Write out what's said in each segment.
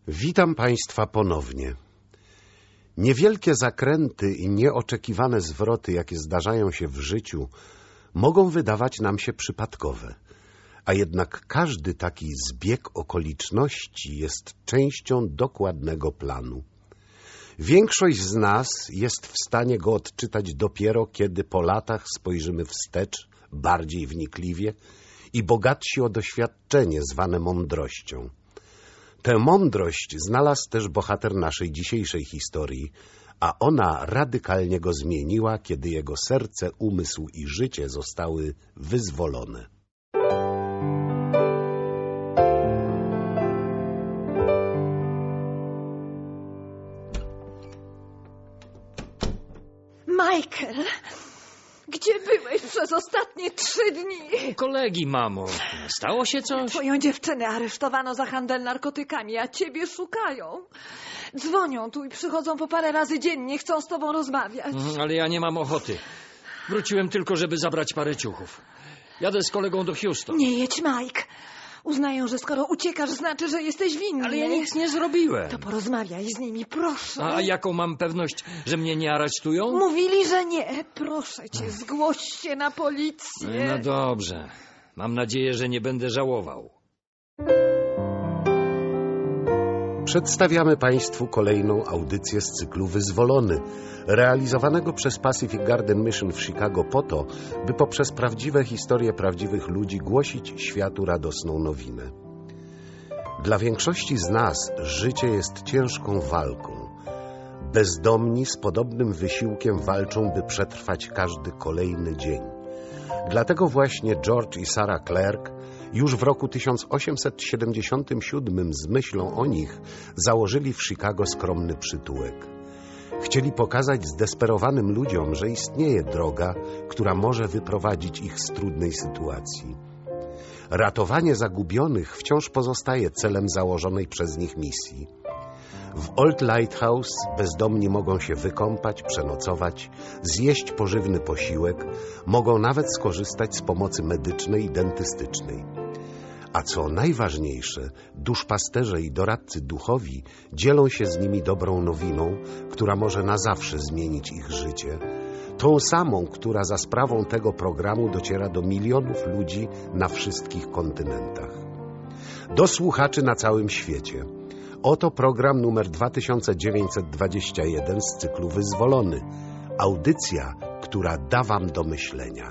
Witam Państwa ponownie. Niewielkie zakręty i nieoczekiwane zwroty, jakie zdarzają się w życiu, mogą wydawać nam się przypadkowe, a jednak każdy taki zbieg okoliczności jest częścią dokładnego planu. Większość z nas jest w stanie go odczytać dopiero, kiedy po latach spojrzymy wstecz, bardziej wnikliwie i bogatsi o doświadczenie zwane mądrością. Tę mądrość znalazł też bohater naszej dzisiejszej historii, a ona radykalnie go zmieniła, kiedy jego serce, umysł i życie zostały wyzwolone. Michael, gdzie byłeś przez ostatnie 3 dni? U kolegi, mamo. Stało się coś? Twoją dziewczynę aresztowano za handel narkotykami, a ciebie szukają. Dzwonią tu i przychodzą po parę razy dziennie, chcą z tobą rozmawiać. Ale ja nie mam ochoty. Wróciłem tylko, żeby zabrać parę ciuchów. Jadę z kolegą do Houston. Nie jedź, Mike. Uznają, że skoro uciekasz, znaczy, że jesteś winny. Ale ja nic nie zrobiłem. To porozmawiaj z nimi, proszę. A jaką mam pewność, że mnie nie aresztują? Mówili, że nie. Proszę cię, zgłoś się na policję. No dobrze. Mam nadzieję, że nie będę żałował. Przedstawiamy Państwu kolejną audycję z cyklu Wyzwolony, realizowanego przez Pacific Garden Mission w Chicago po to, by poprzez prawdziwe historie prawdziwych ludzi głosić światu radosną nowinę. Dla większości z nas życie jest ciężką walką. Bezdomni z podobnym wysiłkiem walczą, by przetrwać każdy kolejny dzień. Dlatego właśnie George i Sarah Clark już w roku 1877 z myślą o nich założyli w Chicago skromny przytułek. Chcieli pokazać zdesperowanym ludziom, że istnieje droga, która może wyprowadzić ich z trudnej sytuacji. Ratowanie zagubionych wciąż pozostaje celem założonej przez nich misji. W Old Lighthouse bezdomni mogą się wykąpać, przenocować, zjeść pożywny posiłek, mogą nawet skorzystać z pomocy medycznej i dentystycznej. A co najważniejsze, duszpasterze i doradcy duchowi dzielą się z nimi dobrą nowiną, która może na zawsze zmienić ich życie. Tą samą, która za sprawą tego programu dociera do milionów ludzi na wszystkich kontynentach. Do słuchaczy na całym świecie. Oto program numer 2921 z cyklu Wyzwolony. Audycja, która da wam do myślenia.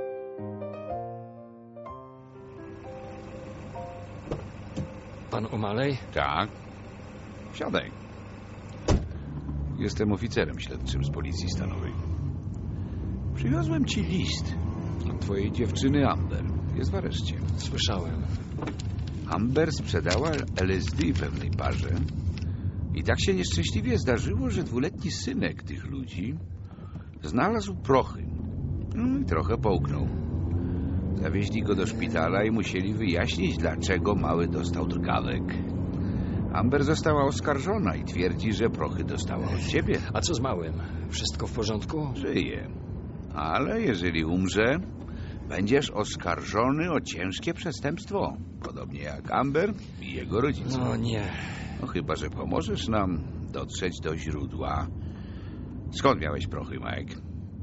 Pan O'Malley? Tak. Siadaj. Jestem oficerem śledczym z policji stanowej. Przywiozłem ci list od twojej dziewczyny Amber. Jest w areszcie. Słyszałem. Amber sprzedała LSD pewnej parze i tak się nieszczęśliwie zdarzyło, że 2-letni synek tych ludzi znalazł prochy. I trochę połknął. Zawieźli go do szpitala i musieli wyjaśnić, dlaczego mały dostał drgawek. Amber została oskarżona i twierdzi, że prochy dostała od ciebie. A co z małym? Wszystko w porządku? Żyje. Ale jeżeli umrze, będziesz oskarżony o ciężkie przestępstwo. Podobnie jak Amber i jego rodzice. No nie. No chyba, że pomożesz nam dotrzeć do źródła. Skąd miałeś prochy, Mike?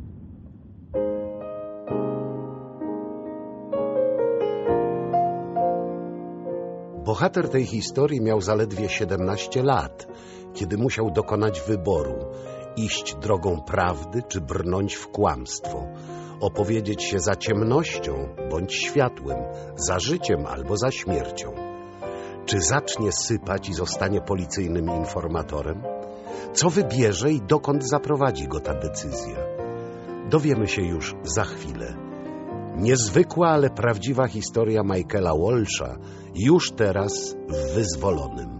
Bohater tej historii miał zaledwie 17 lat, kiedy musiał dokonać wyboru, iść drogą prawdy czy brnąć w kłamstwo, opowiedzieć się za ciemnością bądź światłem, za życiem albo za śmiercią. Czy zacznie sypać i zostanie policyjnym informatorem? Co wybierze i dokąd zaprowadzi go ta decyzja? Dowiemy się już za chwilę. Niezwykła, ale prawdziwa historia Michaela Walsha już teraz w Wyzwolonym.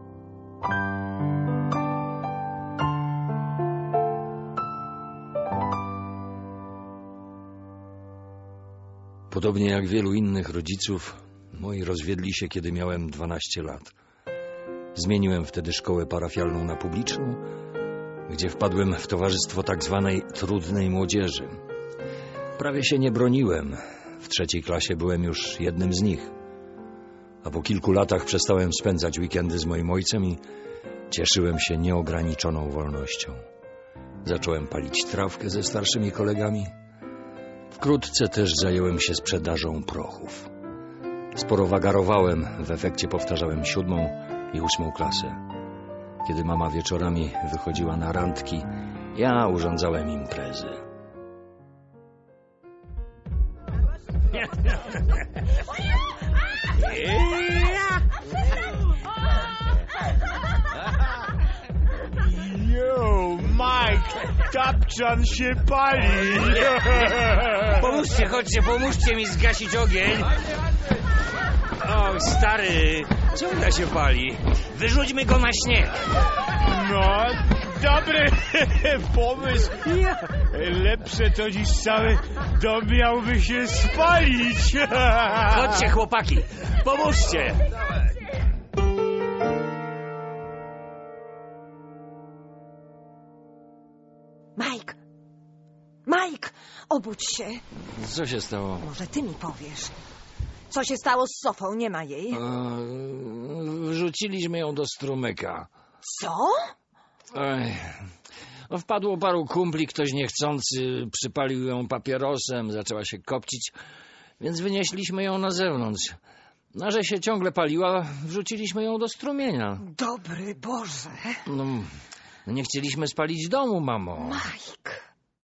Podobnie jak wielu innych rodziców, moi rozwiedli się, kiedy miałem 12 lat. Zmieniłem wtedy szkołę parafialną na publiczną, gdzie wpadłem w towarzystwo tak zwanej trudnej młodzieży. Prawie się nie broniłem. W 3. klasie byłem już jednym z nich. A po kilku latach przestałem spędzać weekendy z moim ojcem i cieszyłem się nieograniczoną wolnością. Zacząłem palić trawkę ze starszymi kolegami. Wkrótce też zająłem się sprzedażą prochów. Sporo wagarowałem, w efekcie powtarzałem 7. i 8. klasę. Kiedy mama wieczorami wychodziła na randki, ja urządzałem imprezy. Yo, Mike, tapczan się pali. Pomóżcie mi zgasić ogień. O, stary, ciągle się pali. Wyrzućmy go na śnieg. No, dobry pomysł. Lepsze to niż cały dom miałby się spalić. Chodźcie, chłopaki, pomóżcie. Mike, obudź się. Co się stało? Może ty mi powiesz. Co się stało z Sofą? Nie ma jej. Wrzuciliśmy ją do strumyka. Co? Wpadło paru kumpli, ktoś niechcący przypalił ją papierosem, zaczęła się kopcić, więc wynieśliśmy ją na zewnątrz. A że się ciągle paliła, wrzuciliśmy ją do strumienia. Dobry Boże. No, nie chcieliśmy spalić domu, mamo. Mike.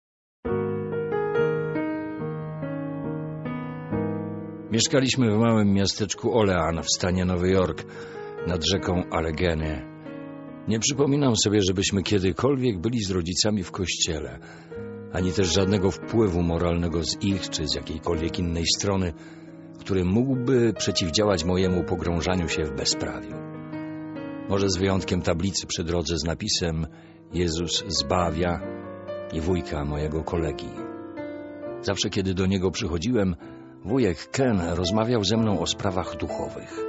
Mieszkaliśmy w małym miasteczku Olean w stanie Nowy Jork, nad rzeką Allegheny. Nie przypominam sobie, żebyśmy kiedykolwiek byli z rodzicami w kościele, ani też żadnego wpływu moralnego z ich czy z jakiejkolwiek innej strony, który mógłby przeciwdziałać mojemu pogrążaniu się w bezprawiu. Może z wyjątkiem tablicy przy drodze z napisem Jezus zbawia i wujka mojego kolegi. Zawsze kiedy do niego przychodziłem, wujek Ken rozmawiał ze mną o sprawach duchowych.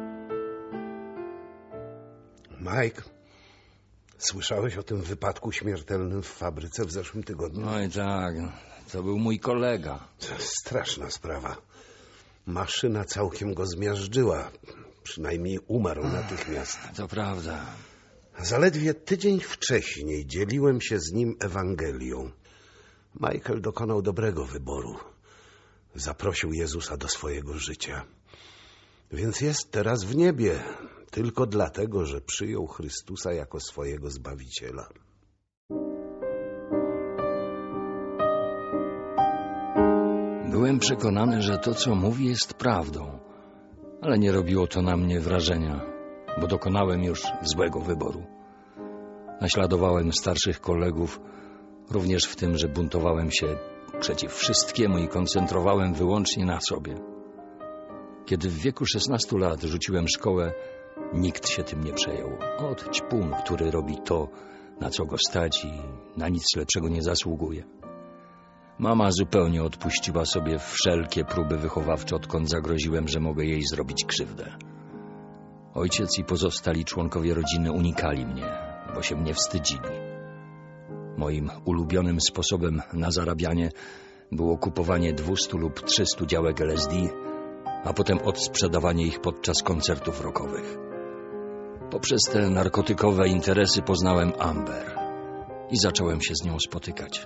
Mike, słyszałeś o tym wypadku śmiertelnym w fabryce w zeszłym tygodniu? No i tak, to był mój kolega. To straszna sprawa. Maszyna całkiem go zmiażdżyła. Przynajmniej umarł natychmiast. To prawda. Zaledwie tydzień wcześniej dzieliłem się z nim Ewangelią. Michael dokonał dobrego wyboru. Zaprosił Jezusa do swojego życia. Więc jest teraz w niebie, tylko dlatego, że przyjął Chrystusa jako swojego Zbawiciela. Byłem przekonany, że to, co mówi, jest prawdą, ale nie robiło to na mnie wrażenia, bo dokonałem już złego wyboru. Naśladowałem starszych kolegów, również w tym, że buntowałem się przeciw wszystkiemu i koncentrowałem wyłącznie na sobie. Kiedy w wieku 16 lat rzuciłem szkołę, nikt się tym nie przejął. Od ćpun, który robi to, na co go stać i na nic lepszego nie zasługuje. Mama zupełnie odpuściła sobie wszelkie próby wychowawcze, odkąd zagroziłem, że mogę jej zrobić krzywdę. Ojciec i pozostali członkowie rodziny unikali mnie, bo się mnie wstydzili. Moim ulubionym sposobem na zarabianie było kupowanie 200 lub 300 działek LSD, a potem odsprzedawanie ich podczas koncertów rockowych. Poprzez te narkotykowe interesy poznałem Amber i zacząłem się z nią spotykać.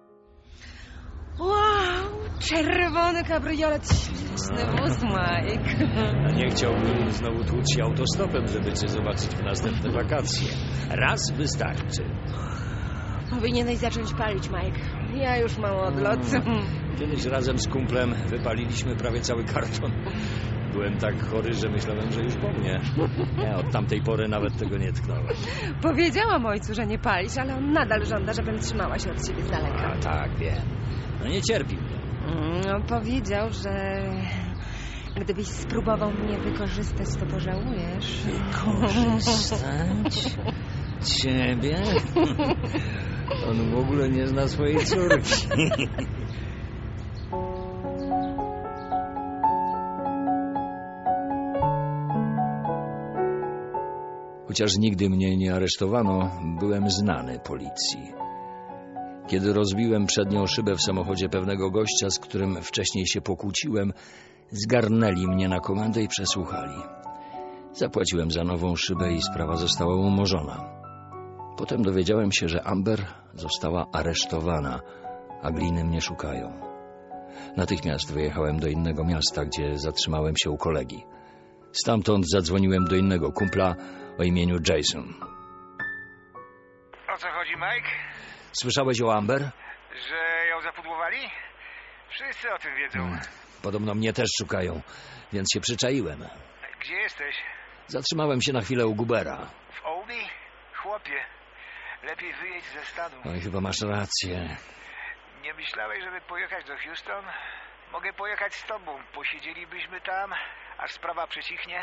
Wow, czerwony kabriolet, śliczny wóz, Mike. Nie chciałbym znowu tłuc się autostopem, żeby cię zobaczyć w następne wakacje. Raz wystarczy. Powinieneś zacząć palić, Mike. Ja już mam odlot. Kiedyś razem z kumplem wypaliliśmy prawie cały karton. Byłem tak chory, że myślałem, że już po mnie. Ja od tamtej pory nawet tego nie tknąłem. Powiedziałam ojcu, że nie palisz, ale on nadal żąda, żebym trzymała się od ciebie z daleka. A tak, wiem. No nie cierpi mnie. No, powiedział, że gdybyś spróbował mnie wykorzystać, to pożałujesz. Wykorzystać? Ciebie? On w ogóle nie zna swojej córki. Chociaż nigdy mnie nie aresztowano, byłem znany policji. Kiedy rozbiłem przednią szybę w samochodzie pewnego gościa, z którym wcześniej się pokłóciłem, Zgarnęli mnie na komendę i przesłuchali. Zapłaciłem za nową szybę i sprawa została umorzona. Potem dowiedziałem się, że Amber została aresztowana, a gliny mnie szukają. Natychmiast wyjechałem do innego miasta, gdzie zatrzymałem się u kolegi. Stamtąd zadzwoniłem do innego kumpla o imieniu Jason. O co chodzi, Mike? Słyszałeś o Amber? Że ją zapudłowali? Wszyscy o tym wiedzą. Podobno mnie też szukają, więc się przyczaiłem. Gdzie jesteś? Zatrzymałem się na chwilę u Goobera. W Oldie? Chłopie, lepiej wyjedź ze stanu. Oj, chyba masz rację. Nie myślałeś, żeby pojechać do Houston? Mogę pojechać z tobą. Posiedzielibyśmy tam, aż sprawa przycichnie.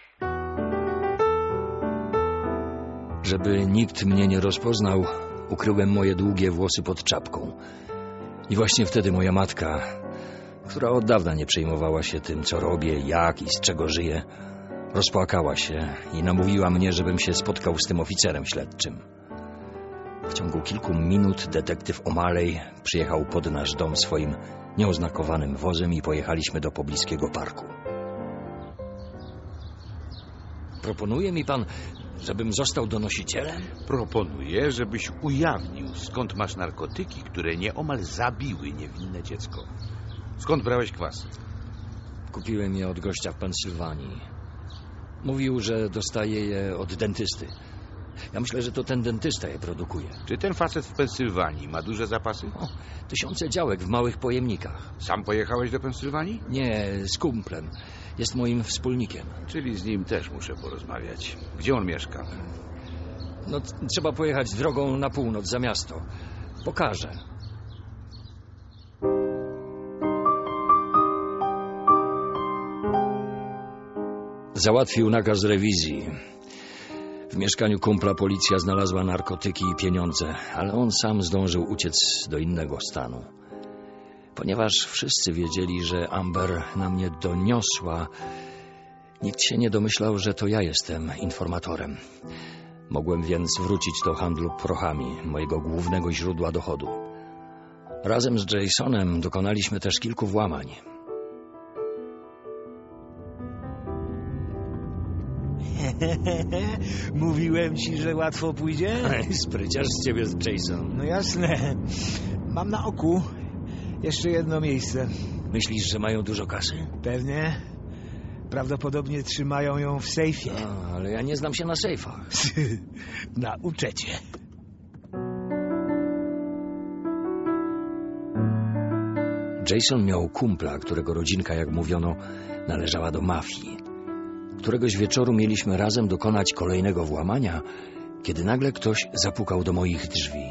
Żeby nikt mnie nie rozpoznał, ukryłem moje długie włosy pod czapką. I właśnie wtedy moja matka, która od dawna nie przejmowała się tym, co robię, jak i z czego żyję, rozpłakała się i namówiła mnie, żebym się spotkał z tym oficerem śledczym. W ciągu kilku minut detektyw O'Malley przyjechał pod nasz dom swoim nieoznakowanym wozem i pojechaliśmy do pobliskiego parku. Proponuje mi pan, żebym został donosicielem? Proponuję, żebyś ujawnił, skąd masz narkotyki, które nieomal zabiły niewinne dziecko. Skąd brałeś kwasy? Kupiłem je od gościa w Pensylwanii. Mówił, że dostaje je od dentysty. Ja myślę, że to ten dentysta je produkuje. Czy ten facet w Pensylwanii ma duże zapasy? Tysiące działek w małych pojemnikach. Sam pojechałeś do Pensylwanii? Nie, z kumplem. Jest moim wspólnikiem. Czyli z nim też muszę porozmawiać. Gdzie on mieszka? No, trzeba pojechać drogą na północ, za miasto. Pokażę. Załatwił nakaz rewizji. W mieszkaniu kumpla policja znalazła narkotyki i pieniądze, ale on sam zdążył uciec do innego stanu. Ponieważ wszyscy wiedzieli, że Amber na mnie doniosła, nikt się nie domyślał, że to ja jestem informatorem. Mogłem więc wrócić do handlu prochami, mojego głównego źródła dochodu. Razem z Jasonem dokonaliśmy też kilku włamań. Mówiłem ci, że łatwo pójdzie? Spryciarz z ciebie, Jason. No jasne. Mam na oku jeszcze jedno miejsce. Myślisz, że mają dużo kasy? Pewnie. Prawdopodobnie trzymają ją w sejfie. Ale ja nie znam się na sejfach. Nauczę cię. Jason miał kumpla, którego rodzinka, jak mówiono, należała do mafii. Któregoś wieczoru mieliśmy razem dokonać kolejnego włamania, kiedy nagle ktoś zapukał do moich drzwi.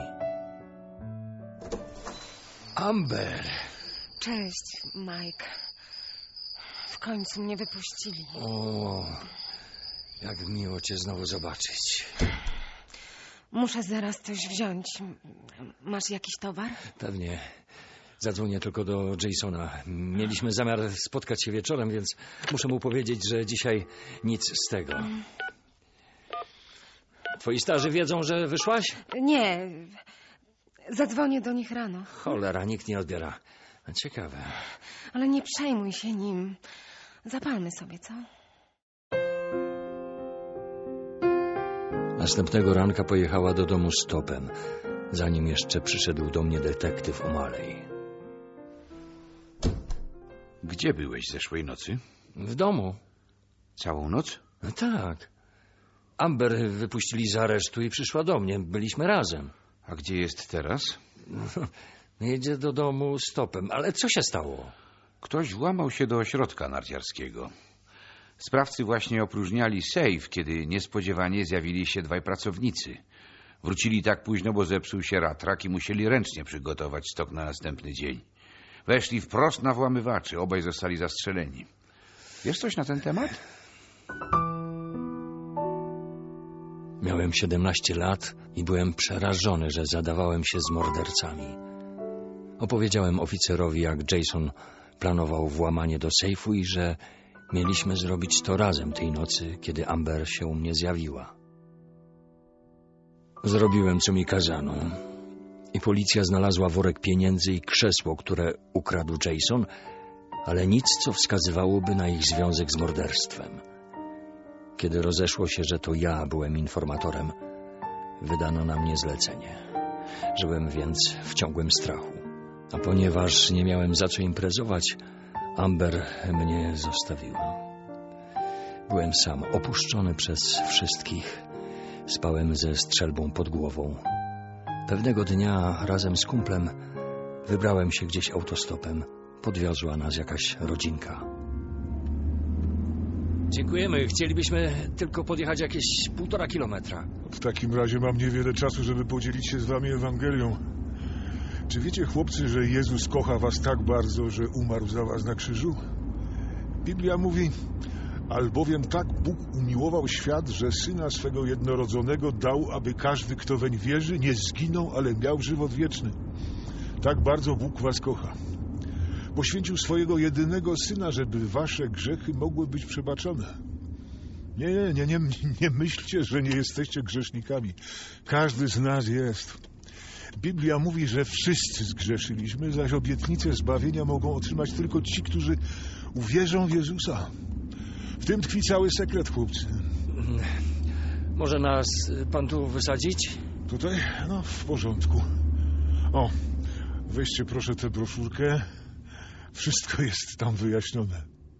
Amber! Cześć, Mike. W końcu mnie wypuścili. O, jak miło cię znowu zobaczyć. Muszę zaraz coś wziąć. Masz jakiś towar? Pewnie. Zadzwonię tylko do Jasona. Mieliśmy zamiar spotkać się wieczorem, więc muszę mu powiedzieć, że dzisiaj nic z tego. Twoi starzy wiedzą, że wyszłaś? Nie. Zadzwonię do nich rano. Cholera, nikt nie odbiera. Ciekawe. Ale nie przejmuj się nim. Zapalmy sobie, co? Następnego ranka pojechała do domu stopem, zanim jeszcze przyszedł do mnie detektyw O'Malley. Gdzie byłeś zeszłej nocy? W domu. Całą noc? No tak. Amber wypuścili z aresztu i przyszła do mnie. Byliśmy razem. A gdzie jest teraz? Jedzie do domu stopem. Ale co się stało? Ktoś włamał się do ośrodka narciarskiego. Sprawcy właśnie opróżniali sejf, kiedy niespodziewanie zjawili się dwaj pracownicy. Wrócili tak późno, bo zepsuł się ratrak i musieli ręcznie przygotować stok na następny dzień. Weszli wprost na włamywaczy. Obaj zostali zastrzeleni. Wiesz coś na ten temat? Miałem 17 lat i byłem przerażony, że zadawałem się z mordercami. Opowiedziałem oficerowi, jak Jason planował włamanie do sejfu i że mieliśmy zrobić to razem tej nocy, kiedy Amber się u mnie zjawiła. Zrobiłem, co mi kazano. I policja znalazła worek pieniędzy i krzesło, które ukradł Jason, ale nic, co wskazywałoby na ich związek z morderstwem. Kiedy rozeszło się, że to ja byłem informatorem, wydano na mnie zlecenie. Żyłem więc w ciągłym strachu. A ponieważ nie miałem za co imprezować, Amber mnie zostawiła. Byłem sam, opuszczony przez wszystkich. Spałem ze strzelbą pod głową. Pewnego dnia razem z kumplem wybrałem się gdzieś autostopem. Podwiozła nas jakaś rodzinka. Dziękujemy. Chcielibyśmy tylko podjechać jakieś 1,5 kilometra. W takim razie mam niewiele czasu, żeby podzielić się z wami Ewangelią. Czy wiecie, chłopcy, że Jezus kocha was tak bardzo, że umarł za was na krzyżu? Biblia mówi: albowiem tak Bóg umiłował świat, że Syna swego jednorodzonego dał, aby każdy, kto weń wierzy, nie zginął, ale miał żywot wieczny. Tak bardzo Bóg was kocha. Poświęcił swojego jedynego Syna, żeby wasze grzechy mogły być przebaczone. Nie myślcie, że nie jesteście grzesznikami. Każdy z nas jest. Biblia mówi, że wszyscy zgrzeszyliśmy, zaś obietnicę zbawienia mogą otrzymać tylko ci, którzy uwierzą w Jezusa. W tym tkwi cały sekret, chłopcy. Może nas pan tu wysadzić? Tutaj? No, w porządku. O, weźcie proszę tę broszurkę. Wszystko jest tam wyjaśnione.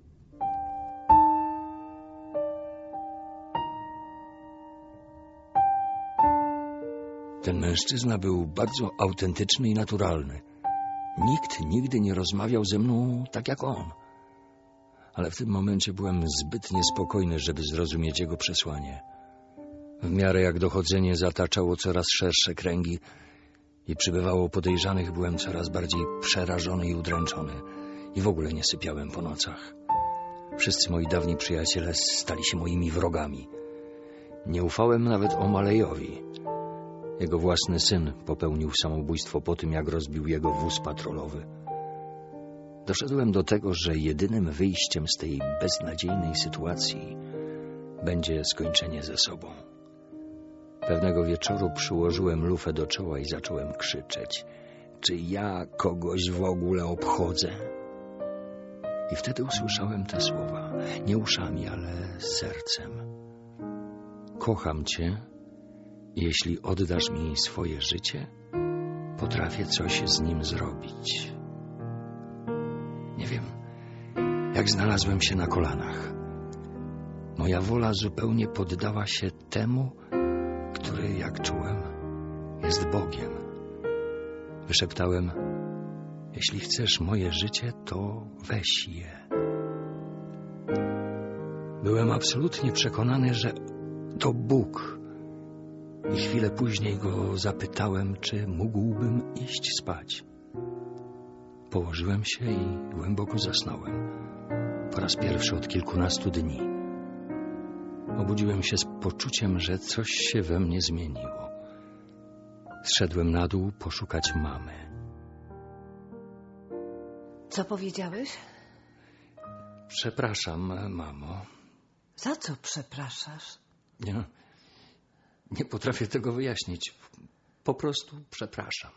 Ten mężczyzna był bardzo autentyczny i naturalny. Nikt nigdy nie rozmawiał ze mną tak jak on. Ale w tym momencie byłem zbyt niespokojny, żeby zrozumieć jego przesłanie. W miarę jak dochodzenie zataczało coraz szersze kręgi i przybywało podejrzanych, byłem coraz bardziej przerażony i udręczony i w ogóle nie sypiałem po nocach. Wszyscy moi dawni przyjaciele stali się moimi wrogami. Nie ufałem nawet O'Malley'owi. Jego własny syn popełnił samobójstwo po tym, jak rozbił jego wóz patrolowy. Doszedłem do tego, że jedynym wyjściem z tej beznadziejnej sytuacji będzie skończenie ze sobą. Pewnego wieczoru przyłożyłem lufę do czoła i zacząłem krzyczeć: czy ja kogoś w ogóle obchodzę? I wtedy usłyszałem te słowa, nie uszami, ale sercem. Kocham cię. Jeśli oddasz mi swoje życie, potrafię coś z nim zrobić. Nie wiem, jak znalazłem się na kolanach. Moja wola zupełnie poddała się temu, który, jak czułem, jest Bogiem. Wyszeptałem: jeśli chcesz moje życie, to weź je. Byłem absolutnie przekonany, że to Bóg. I chwilę później go zapytałem, czy mógłbym iść spać. Położyłem się i głęboko zasnąłem. Po raz pierwszy od kilkunastu dni. Obudziłem się z poczuciem, że coś się we mnie zmieniło. Zszedłem na dół poszukać mamy. Co powiedziałeś? Przepraszam, mamo. Za co przepraszasz? Nie potrafię tego wyjaśnić. Po prostu przepraszam.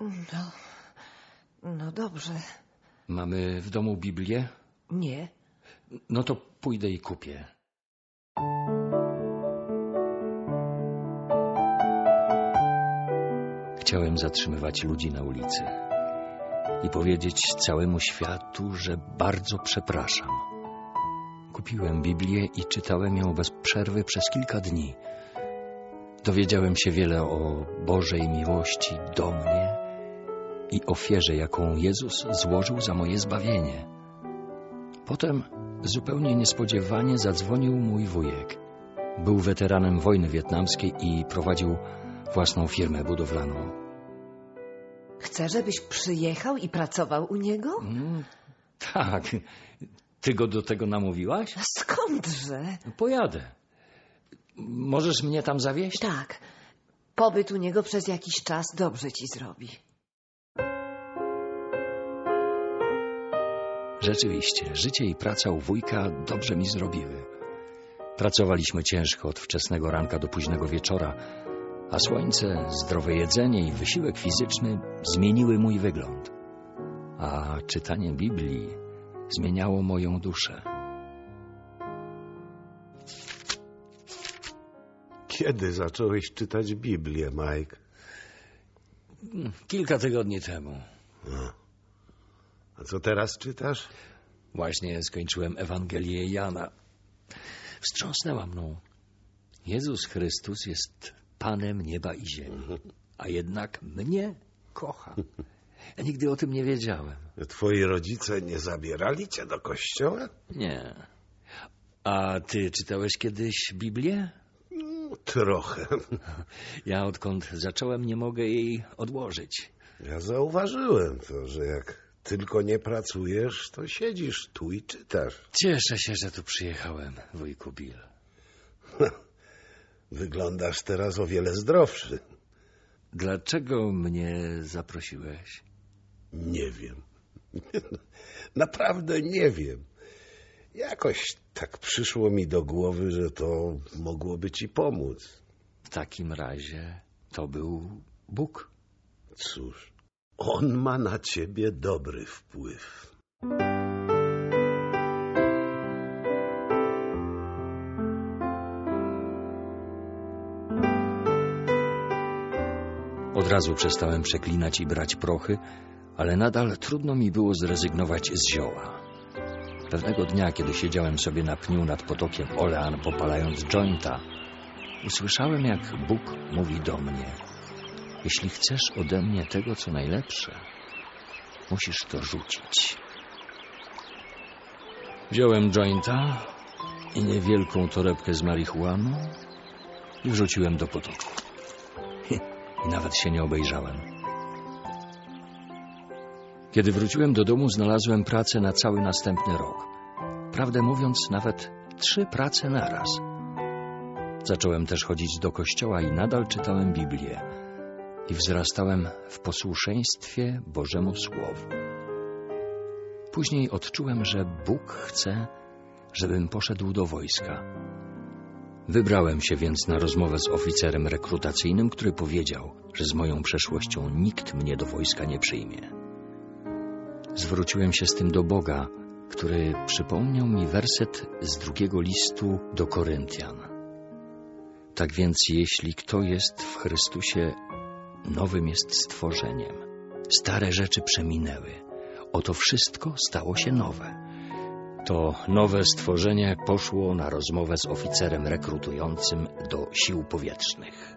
No dobrze. Mamy w domu Biblię? Nie. No to pójdę i kupię. Chciałem zatrzymywać ludzi na ulicy i powiedzieć całemu światu, że bardzo przepraszam. Kupiłem Biblię i czytałem ją bez przerwy przez kilka dni. Dowiedziałem się wiele o Bożej miłości do mnie i ofierze, jaką Jezus złożył za moje zbawienie. Potem zupełnie niespodziewanie zadzwonił mój wujek. Był weteranem wojny wietnamskiej i prowadził własną firmę budowlaną. Chcę, żebyś przyjechał i pracował u niego? Tak. Ty go do tego namówiłaś? Skądże? Pojadę. Możesz mnie tam zawieźć? Tak. Pobyt u niego przez jakiś czas dobrze ci zrobi. Rzeczywiście, życie i praca u wujka dobrze mi zrobiły. Pracowaliśmy ciężko od wczesnego ranka do późnego wieczora, a słońce, zdrowe jedzenie i wysiłek fizyczny zmieniły mój wygląd. A czytanie Biblii zmieniało moją duszę. Kiedy zacząłeś czytać Biblię, Mike? Kilka tygodni temu. A co teraz czytasz? Właśnie skończyłem Ewangelię Jana. Wstrząsnęła mną. Jezus Chrystus jest Panem nieba i ziemi, a jednak mnie kocha. Ja nigdy o tym nie wiedziałem. Twoi rodzice nie zabierali cię do kościoła? Nie. A ty czytałeś kiedyś Biblię? Trochę. Ja odkąd zacząłem, nie mogę jej odłożyć. Ja zauważyłem to, że jak tylko nie pracujesz, to siedzisz tu i czytasz. Cieszę się, że tu przyjechałem, wujku Bill. Wyglądasz teraz o wiele zdrowszy. Dlaczego mnie zaprosiłeś? Nie wiem. Naprawdę nie wiem. Jakoś tak przyszło mi do głowy, że to mogłoby ci pomóc. W takim razie to był Bóg. Cóż, On ma na ciebie dobry wpływ. Od razu przestałem przeklinać i brać prochy, ale nadal trudno mi było zrezygnować z zioła. Pewnego dnia, kiedy siedziałem sobie na pniu nad potokiem Olean, popalając jointa, usłyszałem, jak Bóg mówi do mnie: jeśli chcesz ode mnie tego, co najlepsze, musisz to rzucić. Wziąłem jointa i niewielką torebkę z marihuaną i wrzuciłem do potoku. I nawet się nie obejrzałem. Kiedy wróciłem do domu, znalazłem pracę na cały następny rok. Prawdę mówiąc, nawet 3 prace naraz. Zacząłem też chodzić do kościoła i nadal czytałem Biblię. I wzrastałem w posłuszeństwie Bożemu Słowu. Później odczułem, że Bóg chce, żebym poszedł do wojska. Wybrałem się więc na rozmowę z oficerem rekrutacyjnym, który powiedział, że z moją przeszłością nikt mnie do wojska nie przyjmie. Zwróciłem się z tym do Boga, który przypomniał mi werset z 2 listu do Koryntian. Tak więc jeśli kto jest w Chrystusie, nowym jest stworzeniem. Stare rzeczy przeminęły. Oto wszystko stało się nowe. To nowe stworzenie poszło na rozmowę z oficerem rekrutującym do sił powietrznych.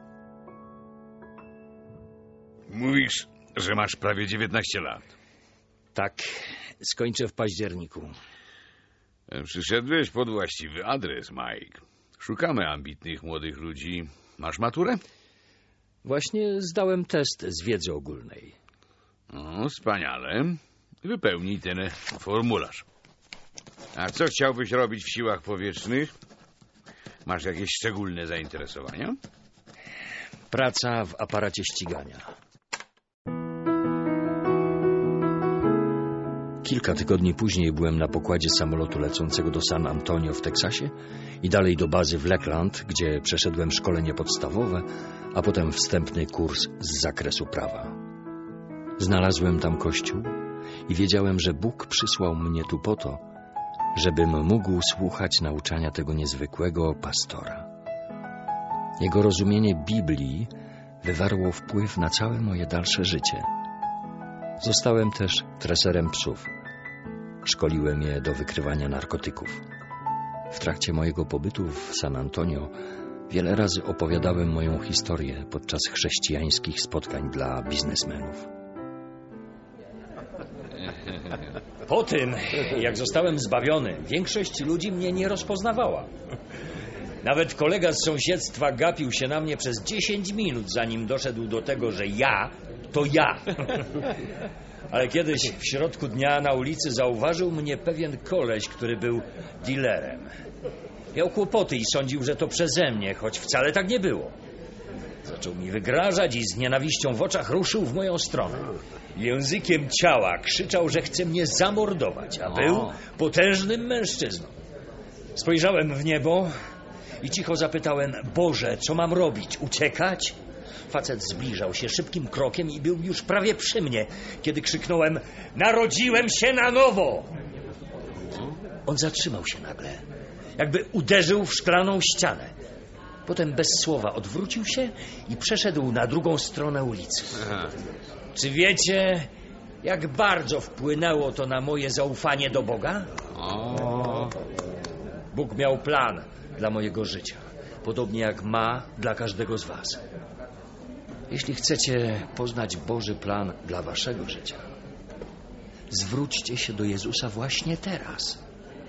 Mówisz, że masz prawie 19 lat. Tak, skończę w październiku. Przyszedłeś pod właściwy adres, Mike. Szukamy ambitnych młodych ludzi. Masz maturę? Właśnie zdałem test z wiedzy ogólnej. No, wspaniale. Wypełnij ten formularz. A co chciałbyś robić w siłach powietrznych? Masz jakieś szczególne zainteresowania? Praca w aparacie ścigania. Kilka tygodni później byłem na pokładzie samolotu lecącego do San Antonio w Teksasie i dalej do bazy w Lakeland, gdzie przeszedłem szkolenie podstawowe, a potem wstępny kurs z zakresu prawa. Znalazłem tam kościół i wiedziałem, że Bóg przysłał mnie tu po to, żebym mógł słuchać nauczania tego niezwykłego pastora. Jego rozumienie Biblii wywarło wpływ na całe moje dalsze życie. Zostałem też treserem psów. Szkoliłem je do wykrywania narkotyków. W trakcie mojego pobytu w San Antonio wiele razy opowiadałem moją historię podczas chrześcijańskich spotkań dla biznesmenów. Po tym, jak zostałem zbawiony, większość ludzi mnie nie rozpoznawała. Nawet kolega z sąsiedztwa gapił się na mnie przez 10 minut, zanim doszedł do tego, że ja to ja. Ale kiedyś w środku dnia na ulicy zauważył mnie pewien koleś, który był dealerem. Miał kłopoty i sądził, że to przeze mnie, choć wcale tak nie było. Zaczął mi wygrażać i z nienawiścią w oczach ruszył w moją stronę. Językiem ciała krzyczał, że chce mnie zamordować, a był potężnym mężczyzną. Spojrzałem w niebo i cicho zapytałem: Boże, co mam robić? Uciekać? Facet zbliżał się szybkim krokiem i był już prawie przy mnie, kiedy krzyknąłem: narodziłem się na nowo! On zatrzymał się nagle, jakby uderzył w szklaną ścianę. Potem bez słowa odwrócił się i przeszedł na drugą stronę ulicy. Czy wiecie, jak bardzo wpłynęło to na moje zaufanie do Boga? Bóg miał plan dla mojego życia, podobnie jak ma dla każdego z was. Jeśli chcecie poznać Boży plan dla waszego życia, zwróćcie się do Jezusa właśnie teraz.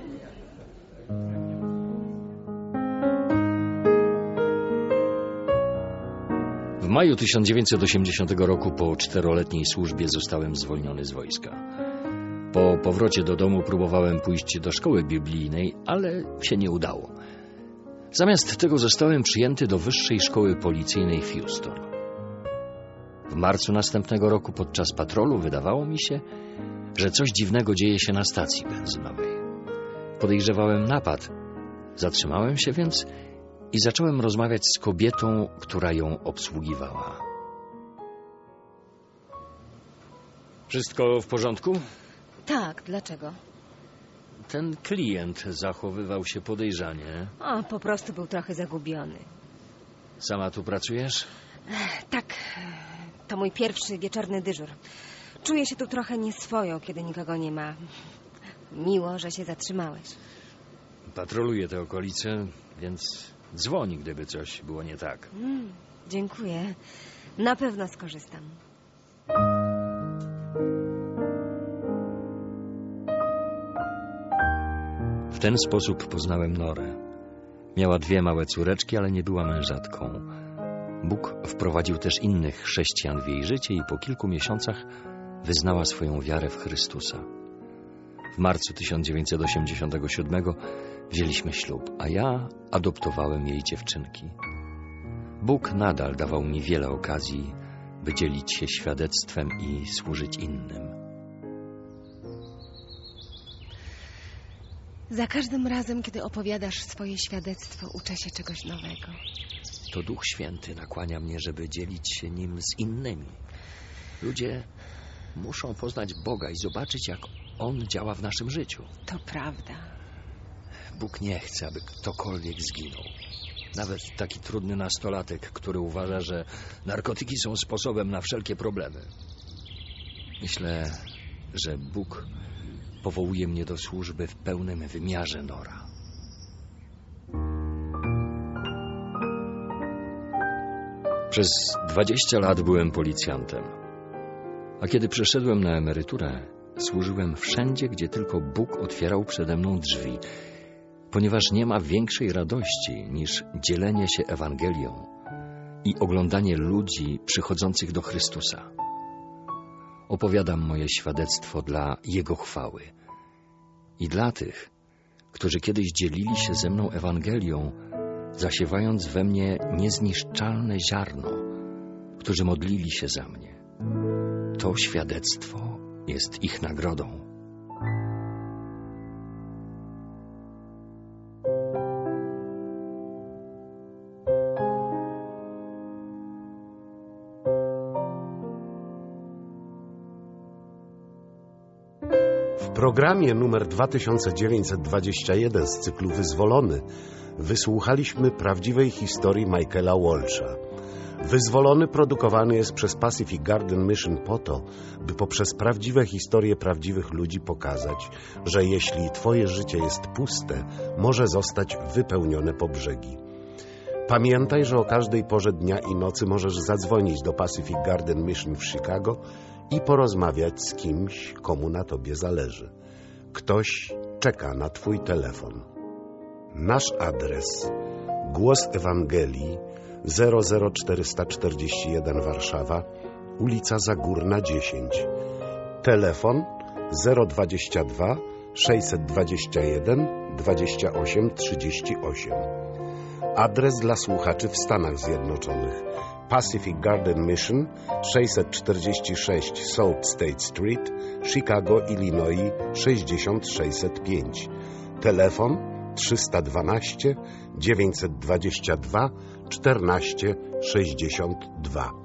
W maju 1980 roku po 4-letniej służbie zostałem zwolniony z wojska. Po powrocie do domu próbowałem pójść do szkoły biblijnej, ale się nie udało. Zamiast tego zostałem przyjęty do Wyższej Szkoły Policyjnej w Houston. W marcu następnego roku podczas patrolu wydawało mi się, że coś dziwnego dzieje się na stacji benzynowej. Podejrzewałem napad. Zatrzymałem się więc i zacząłem rozmawiać z kobietą, która ją obsługiwała. Wszystko w porządku? Tak, dlaczego? Ten klient zachowywał się podejrzanie. Po prostu był trochę zagubiony. Sama tu pracujesz? Tak, to mój pierwszy wieczorny dyżur. Czuję się tu trochę nieswojo, kiedy nikogo nie ma. Miło, że się zatrzymałeś. Patroluję te okolice, więc dzwoni, gdyby coś było nie tak. Dziękuję. Na pewno skorzystam. W ten sposób poznałem Norę. Miała 2 małe córeczki, ale nie była mężatką. Bóg wprowadził też innych chrześcijan w jej życie i po kilku miesiącach wyznała swoją wiarę w Chrystusa. W marcu 1987 wzięliśmy ślub, a ja adoptowałem jej dziewczynki. Bóg nadal dawał mi wiele okazji, by dzielić się świadectwem i służyć innym. Za każdym razem, kiedy opowiadasz swoje świadectwo, uczę się czegoś nowego. To Duch Święty nakłania mnie, żeby dzielić się nim z innymi. Ludzie muszą poznać Boga i zobaczyć, jak On działa w naszym życiu. To prawda. Bóg nie chce, aby ktokolwiek zginął. Nawet taki trudny nastolatek, który uważa, że narkotyki są sposobem na wszelkie problemy. Myślę, że Bóg powołuje mnie do służby w pełnym wymiarze, Nora. Przez 20 lat byłem policjantem. A kiedy przeszedłem na emeryturę, służyłem wszędzie, gdzie tylko Bóg otwierał przede mną drzwi, ponieważ nie ma większej radości niż dzielenie się Ewangelią i oglądanie ludzi przychodzących do Chrystusa. Opowiadam moje świadectwo dla Jego chwały i dla tych, którzy kiedyś dzielili się ze mną Ewangelią, zasiewając we mnie niezniszczalne ziarno, którzy modlili się za mnie. To świadectwo jest ich nagrodą. W programie numer 2921 z cyklu Wyzwolony wysłuchaliśmy prawdziwej historii Michaela Walsha. Wyzwolony produkowany jest przez Pacific Garden Mission po to, by poprzez prawdziwe historie prawdziwych ludzi pokazać, że jeśli twoje życie jest puste, może zostać wypełnione po brzegi. Pamiętaj, że o każdej porze dnia i nocy możesz zadzwonić do Pacific Garden Mission w Chicago i porozmawiać z kimś, komu na tobie zależy. Ktoś czeka na twój telefon. Nasz adres: Głos Ewangelii, 00441 Warszawa, ulica Zagórna 10. Telefon 022 621 28 38. Adres dla słuchaczy w Stanach Zjednoczonych: Pacific Garden Mission, 646 South State Street, Chicago, Illinois 60605. Telefon 312 922 14 62.